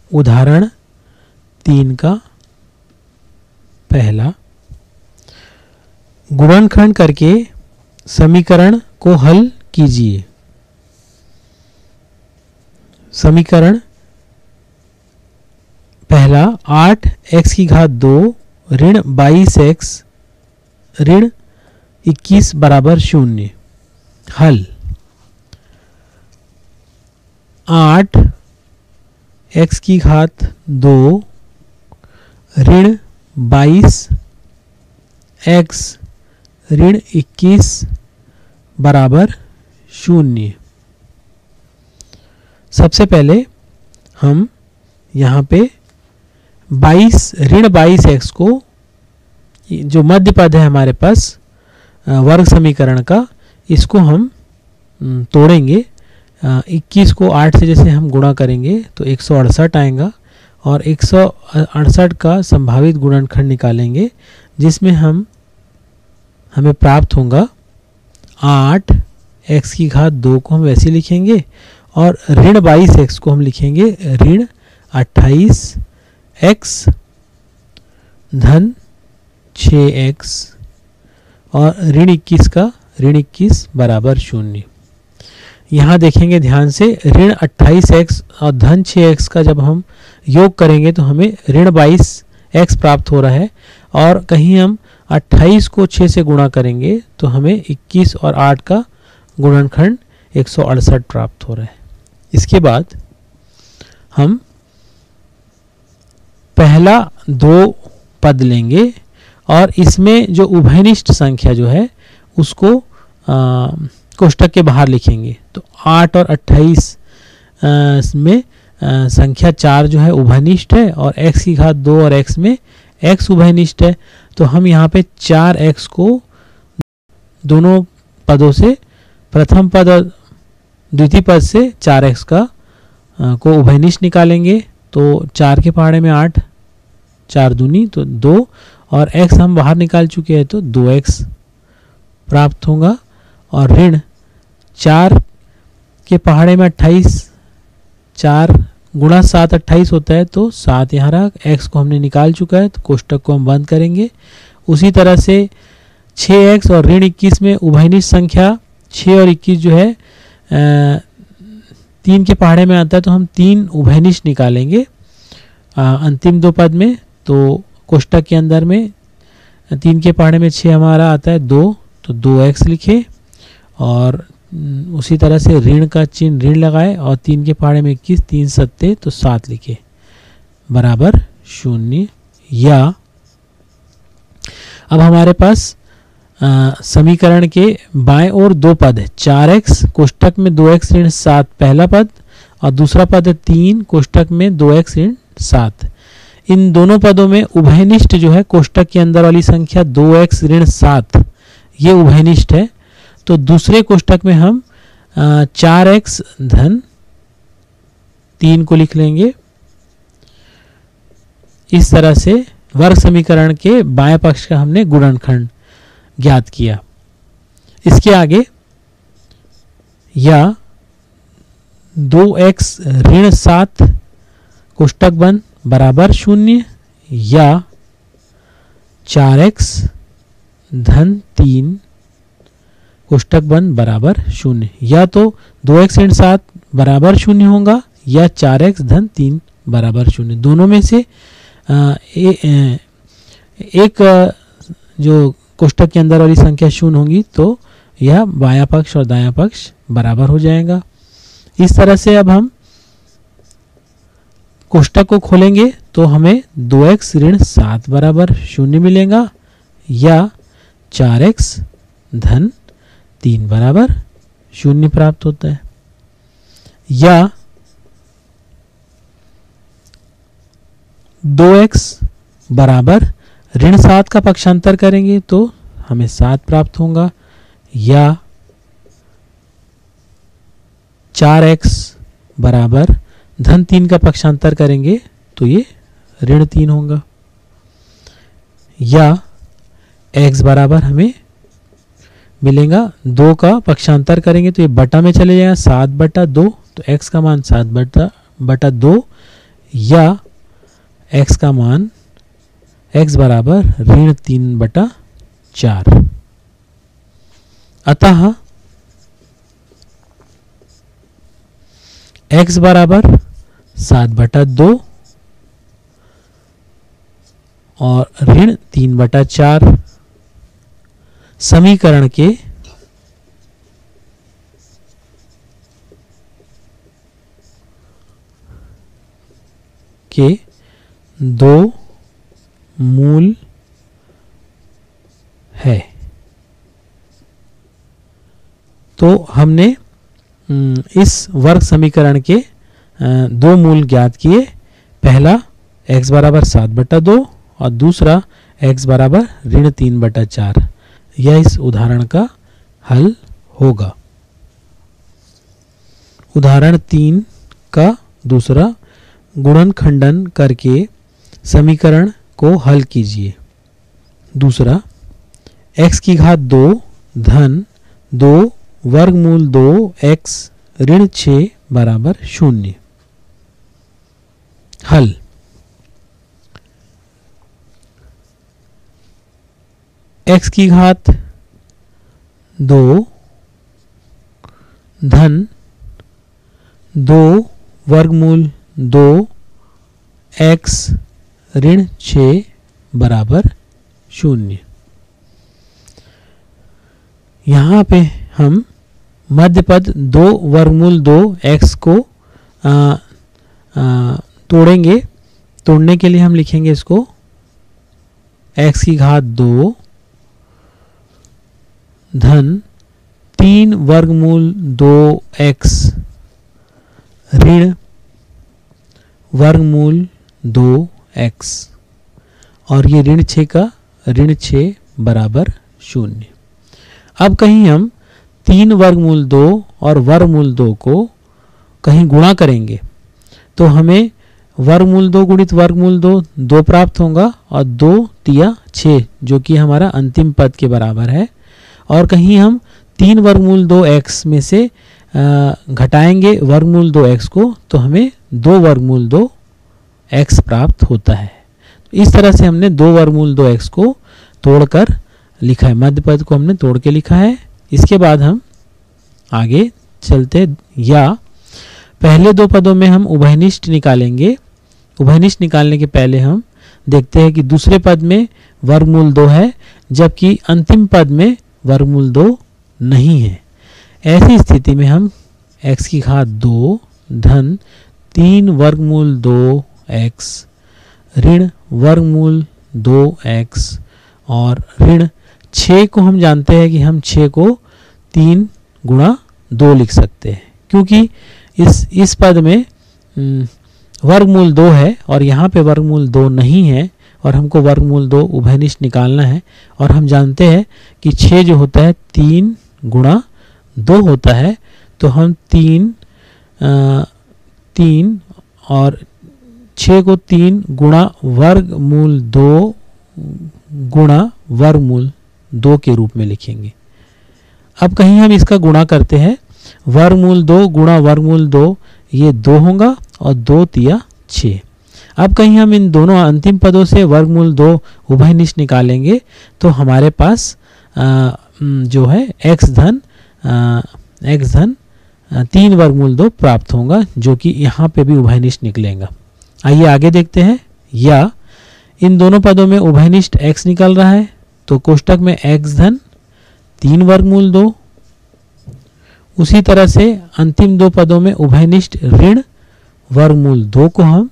उदाहरण 3 का पहला, गुणनखंड करके समीकरण को हल कीजिए। समीकरण पहला 8x की घात 2 ऋण 22x ऋण 21 बराबर 0। हल 8x की घात 2 ऋण 22x ऋण 21 बराबर 0। सबसे पहले हम यहाँ पे 22 ऋण 22x को, जो मध्य पद है हमारे पास वर्ग समीकरण का, इसको हम तोड़ेंगे। 21 को 8 से जैसे हम गुणा करेंगे तो 168 आएगा और 168 का संभावित गुणनखंड निकालेंगे, जिसमें हमें प्राप्त होगा 8x की घात 2 को हम वैसे लिखेंगे और ऋण 22x को हम लिखेंगे ऋण 28x धन 6x और ऋण 21 का ऋण 21 बराबर 0। यहाँ देखेंगे ध्यान से, ऋण 28x और धन 6x का जब हम योग करेंगे तो हमें ऋण 22x प्राप्त हो रहा है, और कहीं हम 28 को 6 से गुणा करेंगे तो हमें 21 और 8 का गुणनखंड 168 प्राप्त हो रहा है। इसके बाद हम पहला 2 पद लेंगे और इसमें जो उभयनिष्ठ संख्या जो है उसको कोष्टक के बाहर लिखेंगे। तो 8 और 28 में संख्या 4 जो है उभयनिष्ठ है और x की घात 2 और x में x उभयनिष्ठ है। तो हम यहाँ पे 4x को दोनों पदों से, प्रथम पद और द्वितीय पद से 4x का को उभयनिष्ठ निकालेंगे। तो 4 के पहाड़े में 8, 4 दूनी तो 2 और x हम बाहर निकाल चुके हैं तो 2x प्राप्त होगा। और ऋण 4 के पहाड़े में 28, 4 गुणा 7 28 होता है तो 7 यहाँ रहा, x को हमने निकाल चुका है तो कोष्टक को हम बंद करेंगे। उसी तरह से 6x और ऋण 21 में उभयनिष्ठ संख्या 6 और 21 जो है 3 के पहाड़े में आता है तो हम 3 उभयनिष्ठ निकालेंगे अंतिम 2 पद में। तो कोष्टक के अंदर में 3 के पहाड़े में 6 हमारा आता है 2, तो 2x लिखे और उसी तरह से ऋण का चिन्ह ऋण लगाए और 3 के पहाड़े में 21, 3 सत्ते तो 7 लिखे बराबर 0। या अब हमारे पास समीकरण के बाएं ओर 2 पद है, 4x कोष्टक में 2x ऋण 7 पहला पद और दूसरा पद है 3 कोष्टक में 2x ऋण 7। इन दोनों पदों में उभयनिष्ठ जो है कोष्टक के अंदर वाली संख्या 2x ऋण 7 ये उभयनिष्ठ है। तो दूसरे कोष्टक में हम 4x धन 3 को लिख लेंगे। इस तरह से वर्ग समीकरण के बाएं पक्ष का हमने गुणनखंड ज्ञात किया। इसके आगे या 2x ऋण 7 कोष्टक बंद बराबर 0 या 4x धन 3 कोष्टक बंद बराबर 0। या तो 2x ऋण 7 बराबर 0 होगा या 4x धन 3 बराबर 0। दोनों में से एक जो कोष्टक के अंदर वाली संख्या 0 होगी तो यह बायां पक्ष और दायां पक्ष बराबर हो जाएगा। इस तरह से अब हम कोष्टक को खोलेंगे तो हमें 2x ऋण 7 बराबर 0 मिलेगा या 4x धन 3 बराबर 0 प्राप्त होता है। या 2x बराबर ऋण 7 का पक्षांतर करेंगे तो हमें 7 प्राप्त होगा या 4x बराबर धन 3 का पक्षांतर करेंगे तो ये ऋण 3 होगा। या x बराबर हमें मिलेगा 2 का पक्षांतर करेंगे तो ये बटा में चले जाएगा 7/2 तो x का मान 7/2 या x का मान x बराबर -3/4। अतः x बराबर 7/2 और -3/4 समीकरण के दो मूल है। तो हमने इस वर्ग समीकरण के दो मूल ज्ञात किए। पहला x बराबर 7/2 और दूसरा x बराबर -3/4। यह इस उदाहरण का हल होगा। उदाहरण 3 का दूसरा, गुणनखंडन करके समीकरण को हल कीजिए। दूसरा, x की घात 2 धन 2 वर्गमूल 2 x ऋण 6 बराबर 0। हल। x की घात 2 धन 2 वर्गमूल 2 x ऋण 6 बराबर 0। यहाँ पे हम मध्य पद 2 वर्गमूल 2 x को तोड़ेंगे। तोड़ने के लिए हम लिखेंगे इसको x की घात 2 धन 3 वर्गमूल 2 x ऋण वर्गमूल 2 x और ये ऋण 6 का ऋण 6 बराबर 0। अब कहीं हम 3 वर्गमूल 2 और वर्गमूल 2 को कहीं गुणा करेंगे तो हमें वर्गमूल 2 गुणित वर्गमूल 2 प्राप्त होगा और 2 तिया 6 जो कि हमारा अंतिम पद के बराबर है। और कहीं हम 3 वर्गमूल 2 x में से घटाएंगे वर्गमूल 2 x को तो हमें 2 वर्गमूल 2 x प्राप्त होता है। इस तरह से हमने 2 वर्गमूल 2 x को तोड़कर लिखा है। मध्य पद को हमने तोड़ के लिखा है। इसके बाद हम आगे चलते या पहले 2 पदों में हम उभयनिष्ठ निकालेंगे। उभयनिष्ठ निकालने के पहले हम देखते हैं कि दूसरे पद में वर्गमूल 2 है जबकि अंतिम पद में वर्गमूल 2 नहीं है। ऐसी स्थिति में हम x की घात 2 धन 3 वर्गमूल 2 x ऋण वर्गमूल 2 x और ऋण 6 को हम जानते हैं कि हम 6 को 3 गुणा 2 लिख सकते हैं क्योंकि इस पद में वर्गमूल 2 है और यहाँ पे वर्गमूल 2 नहीं है और हमको वर्गमूल 2 उभयनिष्ठ निकालना है। और हम जानते हैं कि 6 जो होता है 3 गुणा 2 होता है। तो हम 3 और 6 को 3 गुणा वर्गमूल 2 गुणा वर्गमूल 2 के रूप में लिखेंगे। अब कहीं हम इसका गुणा करते हैं वर्गमूल 2 गुणा वर्गमूल 2 ये 2 होगा और 2 तिया 6। अब कहीं हम इन दोनों अंतिम पदों से वर्गमूल 2 उभयनिष्ठ निकालेंगे तो हमारे पास जो है x धन 3 वर्गमूल 2 प्राप्त होगा जो कि यहाँ पे भी उभयनिष्ठ निकलेगा। आइए आगे देखते हैं। या इन दोनों पदों में उभयनिष्ठ x निकल रहा है तो कोष्टक में x धन 3 वर्गमूल 2। उसी तरह से अंतिम 2 पदों में उभयनिष्ठ ऋण वर्गमूल 2 को हम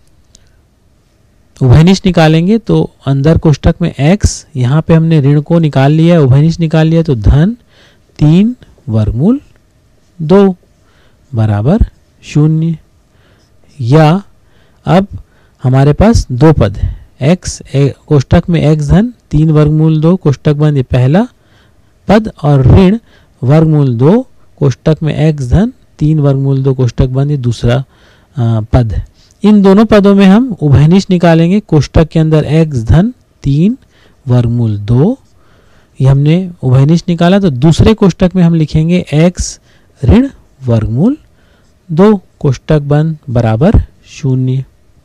उभयनिष्ठ निकालेंगे तो अंदर कोष्टक में x, यहाँ पे हमने ऋण को निकाल लिया उभयनिष्ठ निकाल लिया तो धन 3 वर्गमूल 2 बराबर 0। या अब हमारे पास 2 पद है x कोष्टक में x धन 3 वर्गमूल 2 कोष्टक बंद ये पहला पद और ऋण वर्गमूल 2 कोष्टक में x धन 3 वर्गमूल 2 कोष्टक बंद ये दूसरा पद है। इन दोनों पदों में हम उभयनिष्ठ निकालेंगे। कोष्टक के अंदर x धन 3 वर्गमूल 2 ये हमने उभयनिष्ठ निकाला तो दूसरे कोष्टक में हम लिखेंगे x ऋण वर्गमूल 2 कोष्टक बंद बराबर 0।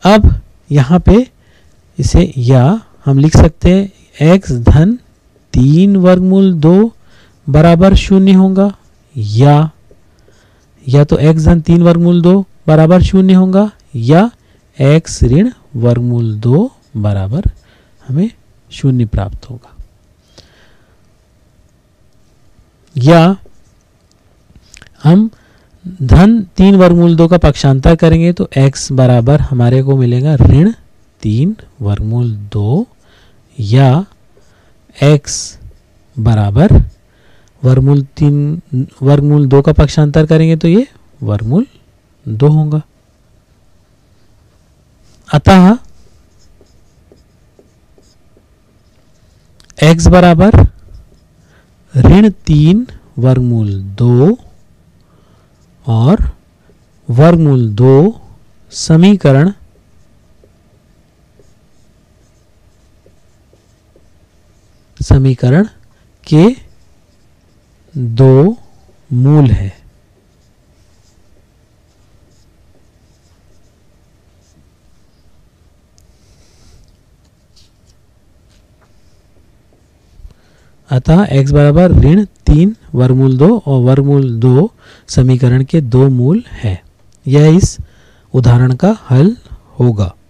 अब यहाँ पे इसे या हम लिख सकते हैं x धन 3 वर्गमूल 2 बराबर 0 होगा, या तो x धन 3 वर्गमूल 2 बराबर 0 होगा, या x ऋण वर्गमूल 2 बराबर हमें 0 प्राप्त होगा। या हम धन 3 वर्गमूल 2 का पक्षांतर करेंगे तो x बराबर हमारे को मिलेगा ऋण 3 वर्गमूल 2, या x बराबर वर्गमूल 2 का पक्षांतर करेंगे तो ये वर्गमूल 2 होगा। अतः x बराबर ऋण 3 वर्गमूल 2 और वर्गमूल 2 समीकरण के 2 मूल है। अतः x बराबर ऋण 3 वर्गमूल 2 और वर्गमूल 2 समीकरण के 2 मूल है। यह इस उदाहरण का हल होगा।